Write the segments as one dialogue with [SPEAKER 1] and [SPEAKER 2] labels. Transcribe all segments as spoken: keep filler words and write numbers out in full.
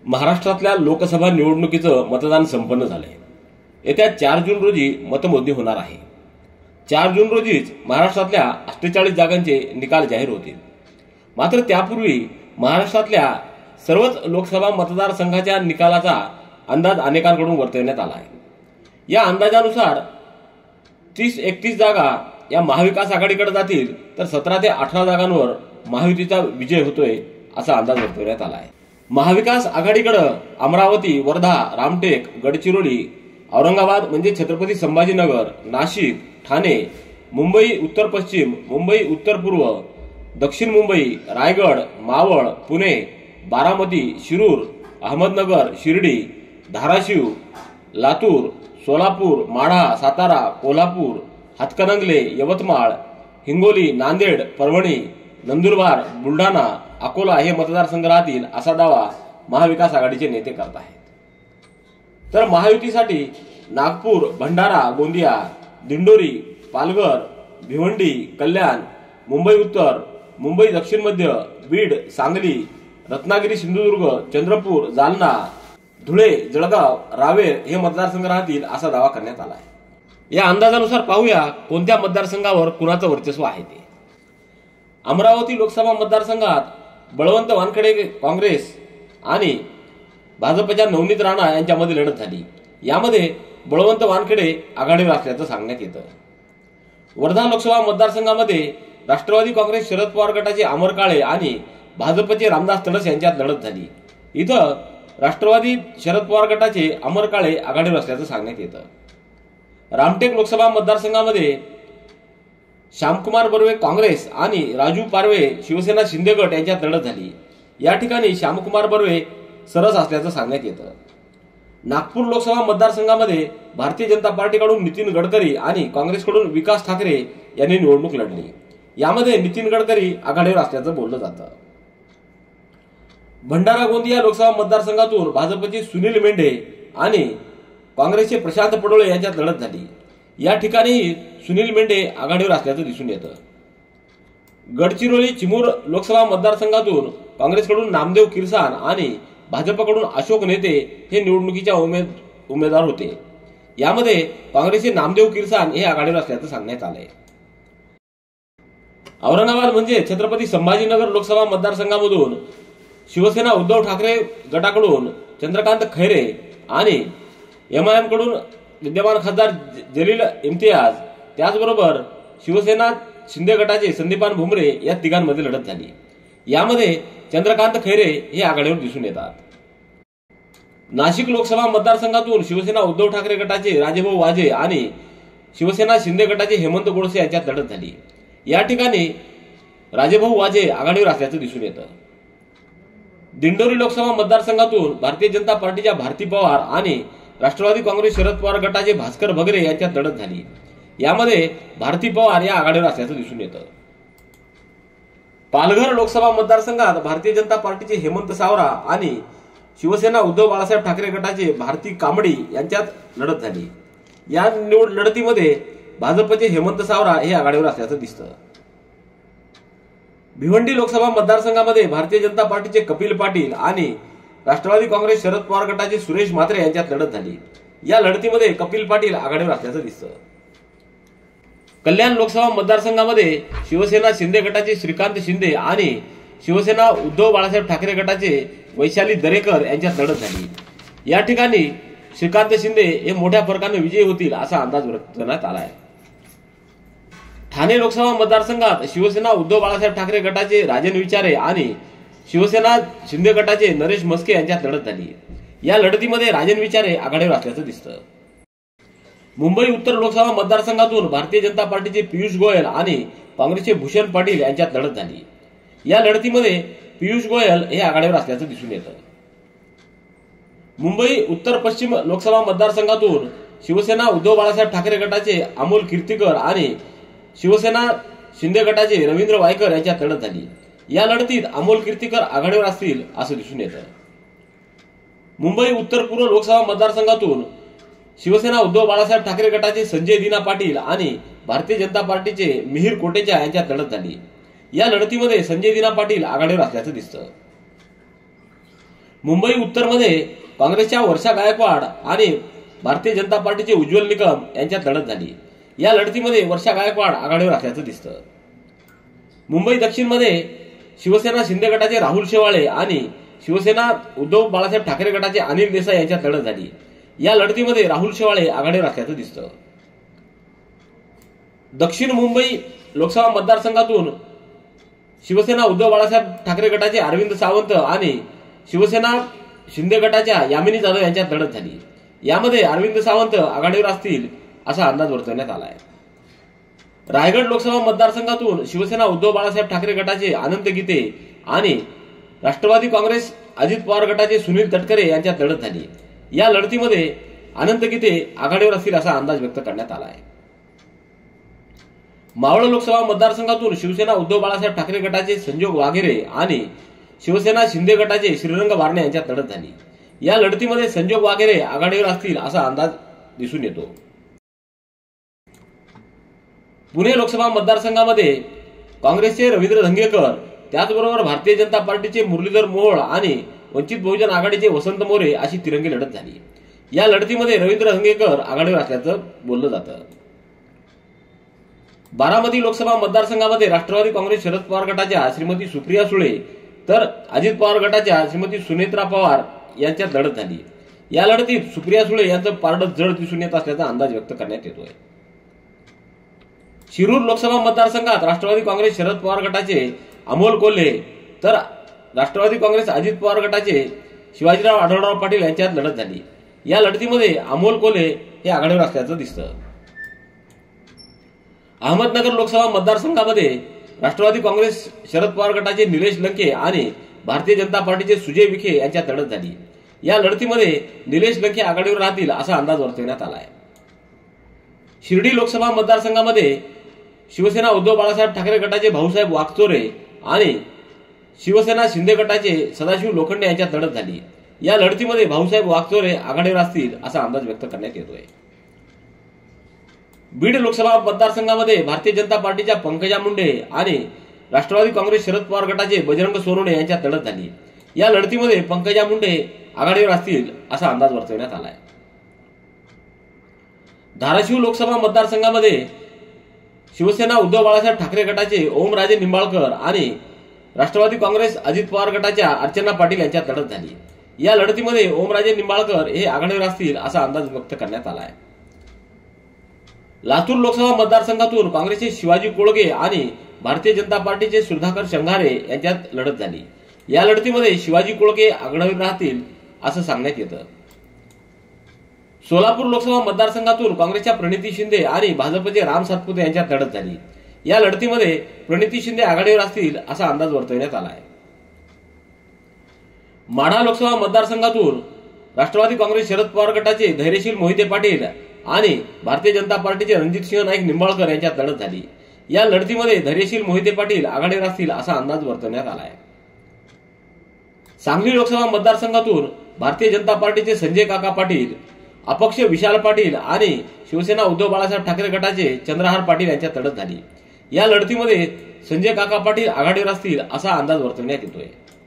[SPEAKER 1] महाराष्ट्रातल्या लोकसभा निवडणुकीचं मतदान संपन्न झालंय। येत्या चार जून रोजी मतमोजणी होणार आहे। चार जून रोजीच महाराष्ट्रातल्या अठ्ठेचाळीस जागांचे निकाल जाहीर होतील। मात्र त्यापूर्वी महाराष्ट्रातल्या सर्वच लोकसभा मतदारसंघाच्या निकालाचा अंदाज अनेकांकडून वर्तवण्यात आला आहे। या अंदाजानुसार तीस एकतीस जागा या महाविकास आघाडीकडे जातील, तर सतरा ते अठरा जागांवर महायुतीचा विजय होतोय असा अंदाज वर्तवण्यात आला आहे। महाविकास आघाडीकडे अमरावती, वर्धा, रामटेक, गडचिरोली, औरंगाबाद म्हणजे छत्रपती संभाजीनगर, नाशिक, ठाणे, मुंबई उत्तर पश्चिम, मुंबई उत्तर पूर्व, दक्षिण मुंबई, रायगड, मावळ, पुणे, बारामती, शिरूर, अहमदनगर, शिर्डी, धाराशिव, लातूर, सोलापूर, माढा, सातारा, कोल्हापूर, हातकणंगले, यवतमाळ, हिंगोली, नांदेड, परभणी, नंदुरबार, बुलढाणा, अकोला हे मतदारसंघ राहतील असा दावा महाविकास आघाडीचे नेते करत आहेत। तर महायुतीसाठी नागपूर, भंडारा, गोंदिया, दिंडोरी, पालघर, भिवंडी, कल्याण, मुंबई उत्तर, मुंबई दक्षिण मध्य, बीड, सांगली, रत्नागिरी, सिंधुदुर्ग, चंद्रपूर, जालना, धुळे, जळगाव, रावेर हे मतदारसंघ राहतील असा दावा करण्यात आला आहे। या अंदाजानुसार पाहूया कोणत्या मतदारसंघावर कुणाचं वर्चस्व आहे ते। अमरावती लोकसभा मतदारसंघात बळवंत वानखेडे काँग्रेस आणि भाजपच्या नवनीत राणा यांच्यामध्ये लढत झाली। यामध्ये बळवंत वानखेडे आघाडीवर असल्याचं सांगण्यात येतं। वर्धा लोकसभा मतदारसंघामध्ये राष्ट्रवादी काँग्रेस शरद पवार गटाचे अमर काळे आणि भाजपचे रामदास तडस यांच्यात लढत झाली। इथं राष्ट्रवादी शरद पवार गटाचे अमर काळे आघाडीवर असल्याचं सांगण्यात येतं। रामटेक लोकसभा मतदारसंघामध्ये श्यामकुमार बर्वे काँग्रेस आणि राजू पारवे शिवसेना शिंदे गट यांच्यात लढत झाली। या ठिकाणी श्यामकुमार बर्वे सरस असल्याचं सांगण्यात येतं। नागपूर लोकसभा मतदारसंघामध्ये भारतीय जनता पार्टीकडून नितीन गडकरी आणि काँग्रेसकडून विकास ठाकरे यांनी निवडणूक लढली। यामध्ये नितीन गडकरी आघाडीवर असल्याचं बोललं जातं। भंडारा गोंदिया लोकसभा मतदारसंघातून भाजपचे सुनील मेंढे आणि काँग्रेसचे प्रशांत पडोळे यांच्यात लढत झाली। या ठिकाणी सुनील मेंढे आघाडीवर असल्याचं दिसून येतं। गडचिरोली चिमूर लोकसभा मतदारसंघातून काँग्रेसकडून नामदेव किरसान आणि भाजपकडून अशोक नेते हे निवडणुकीच्या उमेद उमेदवार होते। यामध्ये काँग्रेसचे नामदेव किरसान हे आघाडीवर असल्याचं सांगण्यात आलंय। औरंगाबाद म्हणजे छत्रपती संभाजीनगर लोकसभा मतदारसंघामधून शिवसेना उद्धव ठाकरे गटाकडून चंद्रकांत खैरे आणि एमआयएम कडून विद्यमान खासदार जलील इम्तियाज, त्याचबरोबर शिवसेना शिंदे गटाचे संदीपान भुमरे या तिघांमध्ये लढत झाली। यामध्ये चंद्रकांत खैरे हे आघाडीवर दिसून येतात। नाशिक लोकसभा मतदारसंघातून शिवसेना उद्धव ठाकरे गटाचे राजेभाऊ वाजे आणि शिवसेना शिंदे गटाचे हेमंत गोडसे यांच्यात लढत झाली। या ठिकाणी राजेभाऊ वाजे आघाडीवर असल्याचं दिसून येतं। दिंडोरी लोकसभा मतदारसंघातून भारतीय जनता पार्टीच्या भारती पवार आणि राष्ट्रवादी काँग्रेस शरद पवार गटाचे भास्कर भगरे यांच्यात लढत झाली। यामध्ये भारती पवार या आघाडीवर असल्याचं दिसून येतं। पालघर लोकसभा मतदारसंघात भारतीय जनता पार्टीचे हेमंत सावरा आणि शिवसेना उद्धव बाळासाहेब ठाकरे गटाचे भारती कांबडी यांच्यात लढत झाली। या निवड लढतीमध्ये भाजपचे हेमंत सावरा हे आघाडीवर असल्याचं दिसतं। भिवंडी लोकसभा मतदारसंघामध्ये भारतीय जनता पार्टीचे कपिल पाटील आणि राष्ट्रवादी काँग्रेस शरद पवार गटाचे सुरेश म्हात्रे यांच्यात लढत झाली। या लढतीमध्ये कपिल पाटील आघाडीवर असल्याचं दिसतं। कल्याण लोकसभा मतदारसंघामध्ये शिवसेना शिंदे गटाचे श्रीकांत शिंदे आणि शिवसेना उद्धव बाळासाहेब ठाकरे गटाचे वैशाली दरेकर यांच्यात लढत झाली। या ठिकाणी श्रीकांत शिंदे हे मोठ्या फरकाने विजयी होतील असा अंदाज व्यक्त करण्यात आला आहे। ठाणे लोकसभा मतदारसंघात शिवसेना उद्धव बाळासाहेब ठाकरे गटाचे राजन विचारे आणि शिवसेना शिंदे गटाचे नरेश मस्के यांच्यात लढत झाली। या लढतीमध्ये राजन विचारे आघाडीवर असल्याचं दिसतं। मुंबई उत्तर लोकसभा मतदारसंघातून भारतीय जनता पार्टीचे पियुष गोयल आणि काँग्रेसचे भूषण पाटील यांच्यात लढत झाली। या लढतीमध्ये पियुष गोयल हे आघाडीवर असल्याचं दिसून येतं। मुंबई उत्तर पश्चिम लोकसभा मतदारसंघातून शिवसेना उद्धव बाळासाहेब ठाकरे गटाचे अमोल कीर्तीकर आणि शिवसेना शिंदे गटाचे रवींद्र वायकर यांच्यात लढत झाली। या लढतीत अमोल कीर्तीकर आघाडीवर असतील असं दिसून येतं। मुंबई उत्तर पूर्व लोकसभा मतदारसंघातून शिवसेना उद्धव बाळासाहेब ठाकरे गटाचे संजय दिना पाटील आणि भारतीय जनता पार्टीचे मिहिर कोटेचा यांच्यात लढत झाली। या लढतीमध्ये संजय दिना पाटील आघाडीवर असल्याचं दिसतं। मुंबई उत्तरमध्ये काँग्रेसच्या वर्षा गायकवाड आणि भारतीय जनता पार्टीचे उज्ज्वल निकम यांच्यात लढत झाली। या लढतीमध्ये वर्षा गायकवाड आघाडीवर असल्याचं दिसतं। मुंबई दक्षिणमध्ये शिवसेना शिंदे गटाचे राहुल शेवाळे आणि शिवसेना उद्धव बाळासाहेब ठाकरे गटाचे अनिल देसाई यांच्यात लढत झाली। या लढतीमध्ये राहुल शेवाळे आघाडीवर असल्याचं दिसतं। दक्षिण मुंबई लोकसभा मतदारसंघातून शिवसेना उद्धव बाळासाहेब ठाकरे गटाचे अरविंद सावंत आणि शिवसेना शिंदे गटाच्या यामिनी जाधव यांच्यात लढत झाली। यामध्ये अरविंद सावंत आघाडीवर असतील असा अंदाज वर्तवण्यात आला आहे। रायगड लोकसभा मतदारसंघातून शिवसेना उद्धव बाळासाहेब ठाकरे गटाचे अनंत गीते आणि राष्ट्रवादी काँग्रेस अजित पवार गटाचे सुनील तटकरे यांच्यात लढत झाली। या लढतीमध्ये अनंत गीते आघाडीवर असतील असा अंदाज व्यक्त करण्यात आला आहे। मावळ लोकसभा मतदारसंघातून शिवसेना उद्धव बाळासाहेब ठाकरे गटाचे संजोग वाघेरे आणि शिवसेना शिंदे गटाचे श्रीरंग बारणे यांच्यात लढत झाली। या लढतीमध्ये संजोग वाघेरे आघाडीवर असतील असा अंदाज दिसून येतो। पुणे लोकसभा मतदारसंघामध्ये काँग्रेसचे रवींद्र धंगेकर, त्याचबरोबर भारतीय जनता पार्टीचे मुरलीधर मोहोळ आणि वंचित बहुजन आघाडीचे वसंत मोरे अशी तिरंगी लढत झाली। या लढतीमध्ये रवींद्र धंगेकर आघाडीवर असल्याचं बोललं जातं। बारामती लोकसभा मतदारसंघामध्ये राष्ट्रवादी काँग्रेस शरद पवार गटाच्या श्रीमती सुप्रिया सुळे तर अजित पवार गटाच्या श्रीमती सुनेत्रा पवार यांच्यात लढत झाली। या लढतीत सुप्रिया सुळे यांचं पारडं जड दिसून येत असल्याचा अंदाज व्यक्त करण्यात येतोय। शिरूर लोकसभा मतदारसंघात राष्ट्रवादी काँग्रेस शरद पवार गटाचे अमोल कोल्हे तर राष्ट्रवादी काँग्रेस अजित पवार गटाचे शिवाजीराव आढळराव पाटील यांच्यात लढत झाली। या लढतीमध्ये अमोल कोल्हे हे आघाडीवर असल्याचं दिसतं। अहमदनगर लोकसभा मतदारसंघामध्ये राष्ट्रवादी काँग्रेस शरद पवार गटाचे निलेश लंके आणि भारतीय जनता पार्टीचे सुजय विखे यांच्यात लढत झाली। या लढतीमध्ये निलेश लंके आघाडीवर राहतील असा अंदाज वर्तवण्यात आला आहे। शिर्डी लोकसभा मतदारसंघामध्ये शिवसेना उद्धव बाळासाहेब ठाकरे गटाचे भाऊसाहेब वागचोरे आणि शिवसेना शिंदे गटाचे सदाशिव लोखंडे यांच्यात लढत झाली। या लढतीमध्ये भाऊसाहेब वागचोरे आघाडीवर असतील असा अंदाज व्यक्त करण्यात येतोय। बीड लोकसभा मतदारसंघामध्ये भारतीय जनता पार्टीच्या पंकजा मुंडे आणि राष्ट्रवादी काँग्रेस शरद पवार गटाचे बजरंग सोनवणे यांच्यात लढत झाली। या लढतीमध्ये पंकजा मुंडे आघाडीवर असतील असा अंदाज वर्तवण्यात आला आहे। धाराशिव लोकसभा मतदारसंघामध्ये शिवसेना उद्धव बाळासाहेब ठाकरे गटाचे ओमराजे निंबाळकर आणि राष्ट्रवादी काँग्रेस अजित पवार गटाच्या अर्चना पाटील यांच्यात लढत झाली। या लढतीमध्ये ओमराजे निंबाळकर हे आघाडीवर असतील असा अंदाज व्यक्त करण्यात आला आहे। लातूर लोकसभा मतदारसंघातून काँग्रेसचे शिवाजी कोळगे आणि भारतीय जनता पार्टीचे सुधाकर शंघारे यांच्यात लढत झाली। या लढतीमध्ये शिवाजी कोळगे आघाडीवर राहतील असं सांगण्यात येतं। सोलापूर लोकसभा मतदारसंघातून काँग्रेसच्या प्रणिती शिंदे आणि भाजपचे राम सातपुते यांच्यात लढत झाली। या लढतीमध्ये प्रणिती शिंदे आघाडीवर असतील असा अंदाज वर्तवण्यात आला आहे। माढा लोकसभा मतदारसंघातून राष्ट्रवादी काँग्रेस शरद पवार गटाचे धैर्यशील मोहिते पाटील आणि भारतीय जनता पार्टीचे रणजितसिंह नाईक निंबाळकर यांच्यात लढत झाली। या लढतीमध्ये धैर्यशील मोहिते पाटील आघाडीवर असतील असा अंदाज वर्तवण्यात आला आहे। सांगली लोकसभा मतदारसंघातून भारतीय जनता पार्टीचे संजय काका पाटील, अपक्ष विशाल पाटील आणि शिवसेना उद्धव बाळासाहेब ठाकरे गटाचे चंद्रहार पाटील यांच्यात लढत झाली। या लढतीमध्ये संजय काका पाटील आघाडीवर असतील असा अंदाज वर्तवण्यात येतोय।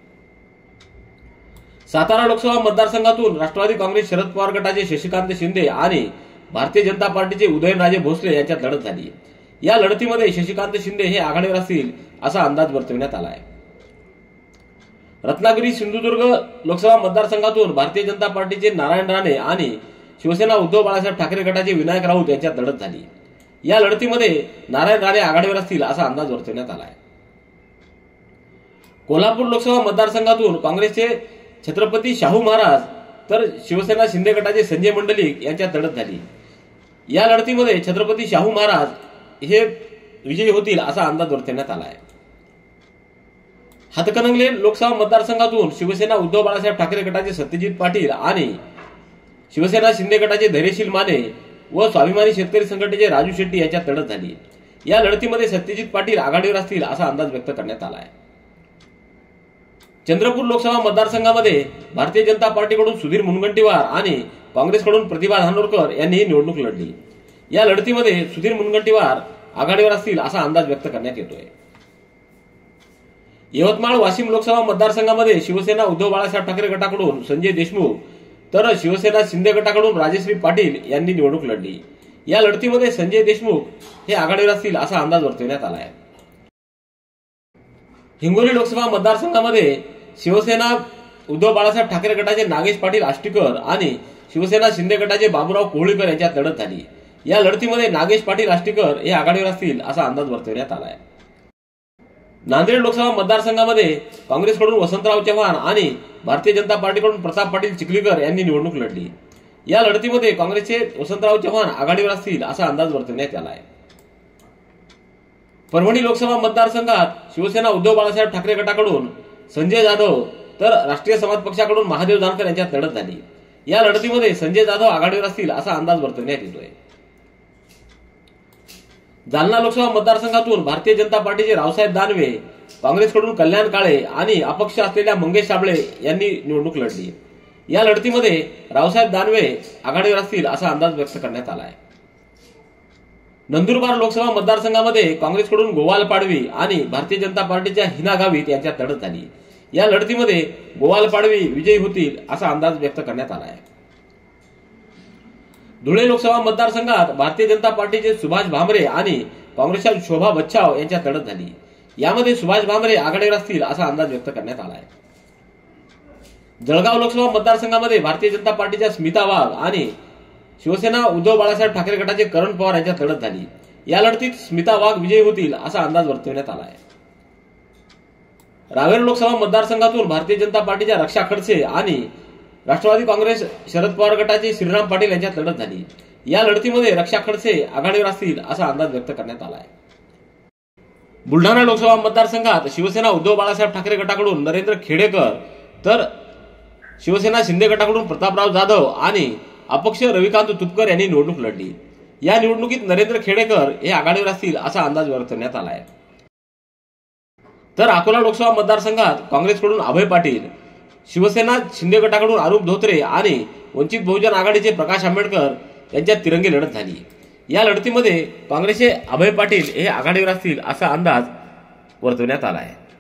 [SPEAKER 1] सातारा लोकसभा मतदारसंघातून राष्ट्रवादी काँग्रेस शरद पवार गटाचे शशिकांत शिंदे आणि भारतीय जनता पार्टीचे उदयनराजे भोसले यांच्यात लढत झाली। या लढतीमध्ये शशिकांत शिंदे हे आघाडीवर असतील असा अंदाज वर्तवण्यात आला आहे। रत्नागिरी सिंधुदुर्ग लोकसभा मतदारसंघातून भारतीय जनता पार्टीचे नारायण राणे आणि शिवसेना उद्धव बाळासाहेब ठाकरे गटाचे विनायक राऊत यांच्यात लढत झाली। या लढतीमध्ये नारायण राणे आघाडीवर असतील असा अंदाज वर्तवण्यात आला आहे। कोल्हापूर लोकसभा मतदारसंघातून काँग्रेसचे छत्रपती शाहू महाराज तर शिवसेना शिंदे गटाचे संजय मंडलिक यांच्यात लढत झाली। या लढतीमध्ये छत्रपती शाहू महाराज हे विजयी होतील असा अंदाज वर्तवण्यात आला आहे। हातकणंगले लोकसभा मतदारसंघातून शिवसेना उद्धव बाळासाहेब ठाकरे गटाचे सत्यजित पाटील आणि शिवसेना शिंदे गटाचे धैर्यशील माने व स्वाभिमानी शेतकरी संघटनेचे राजू शेट्टी यांच्यात लढत झाली। या लढतीमध्ये सत्यजित पाटील आघाडीवर असतील असा अंदाज व्यक्त करण्यात आला आहे। चंद्रपूर लोकसभा मतदारसंघामध्ये भारतीय जनता पार्टीकडून सुधीर मुनगंटीवार आणि काँग्रेसकडून प्रतिभा धानोरकर यांनी ही निवडणूक लढली। या लढतीमध्ये सुधीर मुनगंटीवार आघाडीवर असतील असा अंदाज व्यक्त करण्यात येतोय। यवतमाळ वाशिम लोकसभा मतदारसंघामध्ये शिवसेना उद्धव बाळासाहेब ठाकरे गटाकडून संजय देशमुख तर शिवसेना शिंदे गटाकडून राजश्री पाटील यांनी निवडणूक लढली। या लढतीमध्ये संजय देशमुख हे आघाडीवर असतील असा अंदाज वर्तवण्यात आला आहे। हिंगोली लोकसभा मतदारसंघामध्ये शिवसेना उद्धव बाळासाहेब ठाकरे गटाचे नागेश पाटील आष्टीकर आणि शिवसेना शिंदे गटाचे बाबूराव कोहळीकर यांच्यात लढत झाली। या लढतीमध्ये नागेश पाटील आष्टीकर हे आघाडीवर असतील असा अंदाज वर्तवण्यात आला आहे। नांदेड लोकसभा मतदारसंघामध्ये काँग्रेसकडून वसंतराव चव्हाण आणि भारतीय जनता पार्टीकडून प्रताप पाटील चिखलीकर यांनी निवडणूक लढली। या लढतीमध्ये काँग्रेसचे वसंतराव चव्हाण आघाडीवर असतील असा अंदाज वर्तवण्यात आला आहे। परभणी लोकसभा मतदारसंघात शिवसेना उद्धव बाळासाहेब ठाकरे गटाकडून संजय जाधव तर राष्ट्रीय समाज पक्षाकडून महादेव जानकर यांच्यात लढत झाली। या लढतीमध्ये संजय जाधव आघाडीवर असतील असा अंदाज वर्तवण्यात येतोय। जालना लोकसभा मतदारसंघातून भारतीय जनता पार्टीचे रावसाहेब दानवे, काँग्रेसकडून कल्याण काळे आणि अपक्ष असलेल्या मंगेश साबळे यांनी निवडणूक लढली। या लढतीमध्ये रावसाहेब दानवे आघाडीवर असतील असा अंदाज व्यक्त करण्यात आला आहे। नंदुरबार लोकसभा मतदारसंघामध्ये काँग्रेसकडून गोवाल पाडवी आणि भारतीय जनता पार्टीच्या हिना गावित यांच्यात लढत झाली। या लढतीमध्ये गोवाल पाडवी विजयी होतील असा अंदाज व्यक्त करण्यात आला आहे। धुळे लोकसभा मतदारसंघात भारतीय जनता पार्टीचे सुभाष भामरे आणि काँग्रेसच्या शोभा बच्छाव यांच्यात लढत झाली। यामध्ये सुभाष भामरे आघाडीवर असतील असा अंदाज व्यक्त करण्यात आला आहे। जळगाव लोकसभा मतदारसंघामध्ये भारतीय जनता पार्टीच्या स्मिता वाघ आणि शिवसेना उद्धव बाळासाहेब ठाकरे गटाचे करण पवार यांच्यात लढत झाली। या लढतीत स्मिता वाघ विजयी होतील असा अंदाज वर्तवण्यात आला आहे। रावेर लोकसभा मतदारसंघातून भारतीय जनता पार्टीच्या रक्षा खडसे आणि राष्ट्रवादी काँग्रेस शरद पवार गटाचे श्रीराम पाटील यांच्यात लढत झाली। या लढतीमध्ये रक्षा खडसे आघाडीवर असतील असा अंदाज व्यक्त करण्यात आला आहे। बुलढाणा लोकसभा मतदारसंघात शिवसेना उद्धव बाळासाहेब ठाकरे गटाकडून नरेंद्र खेडेकर तर शिवसेना शिंदे गटाकडून प्रतापराव जाधव आणि अपक्ष रविकांत तुपकर यांनी निवडणूक लढली। या निवडणुकीत नरेंद्र खेडेकर हे आघाडीवर असतील असा अंदाज वर्तवण्यात आला आहे। तर अकोला लोकसभा मतदारसंघात काँग्रेसकडून अभय पाटील, शिवसेना शिंदे गटाकडून अरूप धोत्रे आणि वंचित बहुजन आघाडीचे प्रकाश आंबेडकर यांच्यात तिरंगी लढत झाली। या लढतीमध्ये काँग्रेसचे अभय पाटील हे आघाडीवर असतील असा अंदाज वर्तवण्यात आला आहे।